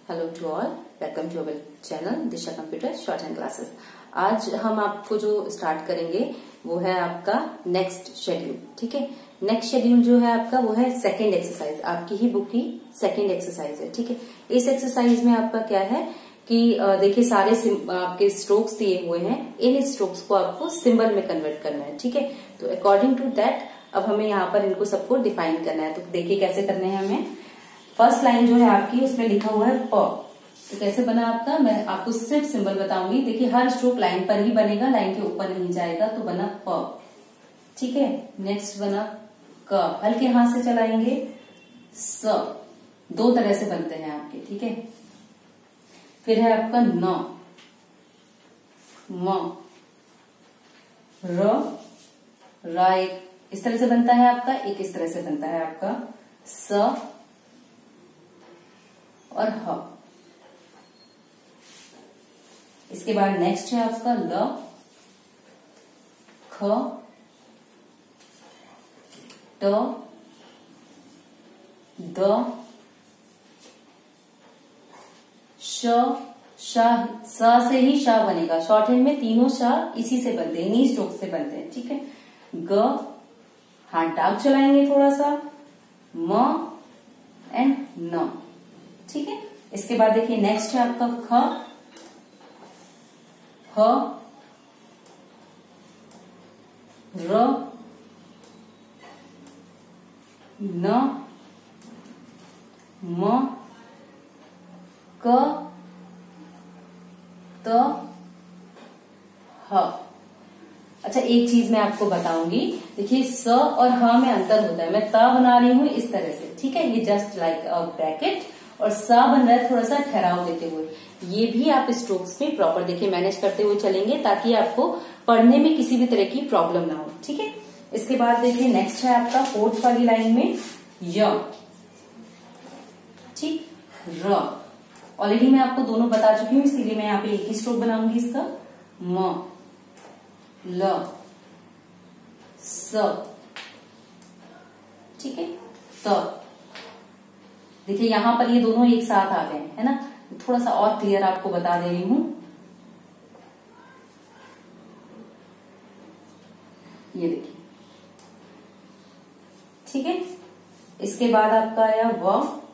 Hello to all, welcome to our channel Disha computer shorthand classes. आज हम आपको जो स्टार्ट करेंगे वो है आपका नेक्स्ट शेड्यूल। ठीक है, नेक्स्ट शेड्यूल जो है आपका वो है सेकंड एक्सरसाइज, आपकी ही बुक की सेकंड एक्सरसाइज है। ठीक है, इस एक्सरसाइज में आपका क्या है कि देखिए सारे आपके स्ट्रोक्स दिए हुए हैं, इन स्ट्रोक्स को आपको सिंबल में कन्वर्ट करना है। ठीक है, तो अकॉर्डिंग टू दैट अब हमें यहाँ पर इनको सबको डिफाइन करना है। तो देखिए कैसे करने हैं हमें। फर्स्ट लाइन जो है आपकी उसमें लिखा हुआ है प, तो कैसे बना आपका, मैं आपको सिर्फ सिंबल बताऊंगी। देखिए हर स्ट्रोक लाइन पर ही बनेगा, लाइन के ऊपर नहीं जाएगा, तो बना प। ठीक है, नेक्स्ट बना क, हल्के हाथ से चलाएंगे स, दो तरह से बनते हैं आपके। ठीक है, फिर है आपका न, म, र एक इस तरह से बनता है आपका, एक इस तरह से बनता है आपका, स और ह। इसके बाद नेक्स्ट है आपका ल, ख, ट, द, श, स से ही श बनेगा। शॉर्ट हैंड में तीनों श इसी से बनते हैं, इन्हीं स्ट्रोक से बनते हैं। ठीक है, ग, हाथ डार्क चलाएंगे थोड़ा सा, म एंड न। ठीक है, इसके बाद देखिए नेक्स्ट है आपका ख, ह, र, न, म, क, त, ह। अच्छा, एक चीज मैं आपको बताऊंगी। देखिए स और ह में अंतर होता है। मैं त बना रही हूं इस तरह से, ठीक है, ये जस्ट लाइक अ ब्रैकेट, और स बन रहा है थोड़ा सा ठहराव देते हुए। ये भी आप स्ट्रोक्स में प्रॉपर देखिए मैनेज करते हुए चलेंगे, ताकि आपको पढ़ने में किसी भी तरह की प्रॉब्लम ना हो। ठीक है, इसके बाद देखिए नेक्स्ट है आपका फोर्थ वाली लाइन में य, ठीक, र। ऑलरेडी मैं आपको दोनों बता चुकी हूँ, इसीलिए मैं यहाँ पे एक ही स्ट्रोक बनाऊंगी इसका। म, ल, स, ठीक है, त। देखिए यहां पर ये दोनों एक साथ आ गए है ना, थोड़ा सा और क्लियर आपको बता दे रही हूं। ये देखिए, ठीक है, इसके बाद आपका आया व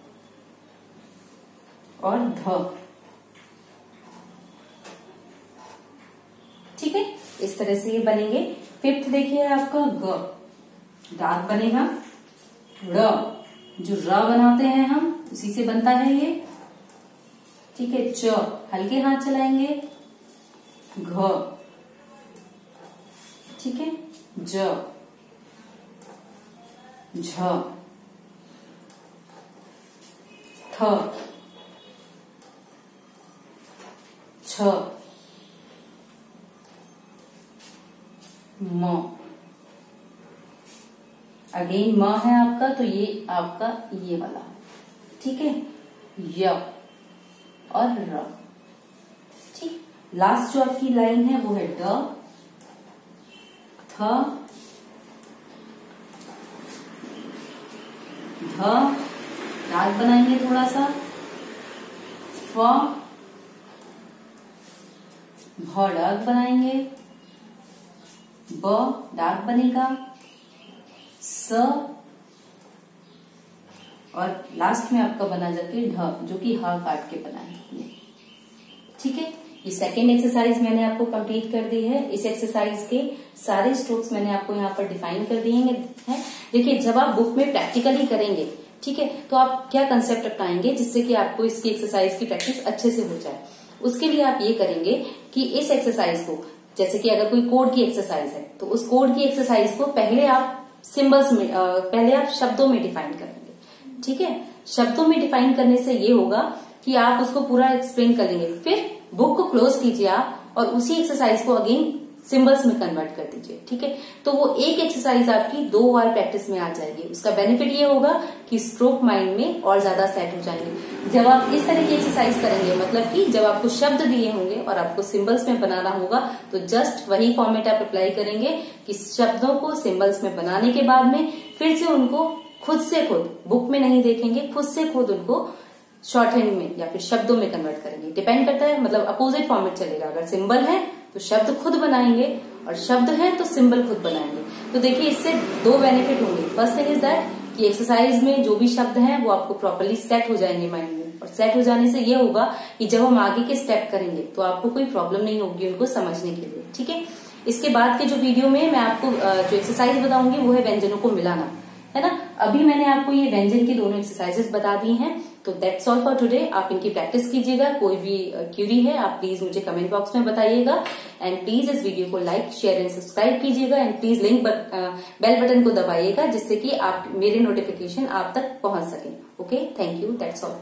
और ध। ठीक है, इस तरह से ये बनेंगे। फिफ्थ देखिए आपका ग, दांत बनेगा, र, जो र बनाते हैं हम उसी से बनता है ये। ठीक है, च, हल्के हाथ चलाएंगे, घ, ठीक है, ज, झ, थ, छ, म। अगेन म है आपका, तो ये आपका ये वाला, ठीक है, य और र। ठीक, लास्ट जो आपकी लाइन है वो है ड, थ, ध, दांत बनाएंगे थोड़ा सा, फ, भ डार्क बनाएंगे, ब डार्क बनेगा, स, और लास्ट में आपका बना जाके ढ, जो कि ह काट के बना है। ठीक है, ये सेकेंड एक्सरसाइज मैंने आपको कंप्लीट कर दी है। इस एक्सरसाइज के सारे स्ट्रोक्स मैंने आपको यहाँ पर डिफाइन कर दिए हैं। देखिए जब आप बुक में प्रैक्टिकली करेंगे, ठीक है, तो आप क्या कंसेप्ट अपनाएंगे जिससे कि आपको इसकी एक्सरसाइज की प्रैक्टिस अच्छे से हो जाए। उसके लिए आप ये करेंगे कि इस एक्सरसाइज को, जैसे कि अगर कोई कोड की एक्सरसाइज है तो उस कोड की एक्सरसाइज को पहले आप सिंबल्स में, पहले आप शब्दों में डिफाइन करेंगे। ठीक है, शब्दों में डिफाइन करने से ये होगा कि आप उसको पूरा एक्सप्लेन कर लेंगे। फिर बुक को क्लोज कीजिए आप और उसी एक्सरसाइज को अगेन सिंबल्स में कन्वर्ट कर दीजिए। ठीक है, तो वो एक एक्सरसाइज आपकी 2 बार प्रैक्टिस में आ जाएगी। उसका बेनिफिट ये होगा कि स्ट्रोक माइंड में और ज्यादा सेट हो जाएंगे। जब आप इस तरह की एक्सरसाइज करेंगे, मतलब कि जब आपको शब्द दिए होंगे और आपको सिंबल्स में बनाना होगा, तो जस्ट वही फॉर्मेट आप अप्लाई करेंगे कि शब्दों को सिंबल्स में बनाने के बाद में फिर से उनको खुद से खुद बुक में नहीं देखेंगे, खुद से खुद उनको शॉर्ट हैंड में या फिर शब्दों में कन्वर्ट करेंगे, डिपेंड करता है, मतलब अपोजिट फॉर्मेट चलेगा। अगर सिंबल है तो शब्द खुद बनाएंगे और शब्द है तो सिंबल खुद बनाएंगे। तो देखिए इससे दो बेनिफिट होंगे। फर्स्ट थिंग इज दैट कि एक्सरसाइज में जो भी शब्द हैं वो आपको प्रॉपरली सेट हो जाएंगे माइंड में, और सेट हो जाने से ये होगा कि जब हम आगे के स्टेप करेंगे तो आपको कोई प्रॉब्लम नहीं होगी उनको समझने के लिए। ठीक है, इसके बाद के जो वीडियो में मैं आपको जो एक्सरसाइज बताऊंगी वो है व्यंजनों को मिलाना, है ना। अभी मैंने आपको ये व्यंजन की दोनों एक्सरसाइजेस बता दी हैं। तो दैट्स ऑल फॉर टुडे। आप इनकी प्रैक्टिस कीजिएगा। कोई भी क्यूरी है आप प्लीज मुझे कमेंट बॉक्स में बताइएगा, एंड प्लीज इस वीडियो को लाइक शेयर एंड सब्सक्राइब कीजिएगा, एंड प्लीज बेल बटन को दबाइएगा जिससे कि आप मेरे नोटिफिकेशन आप तक पहुंच सके। Okay, thank you, that's all.